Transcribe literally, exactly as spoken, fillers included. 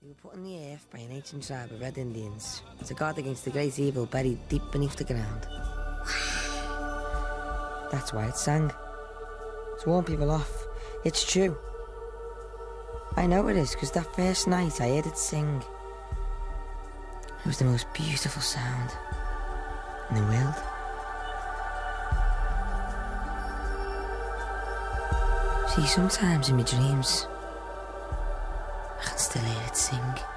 They were put on the earth by an ancient tribe of Red Indians to guard against the great evil buried deep beneath the ground. That's why it sang. To warn people off. It's true. I know it is, because that first night I heard it sing. It was the most beautiful sound in the world. See, sometimes in my dreams, I can still hear it sing.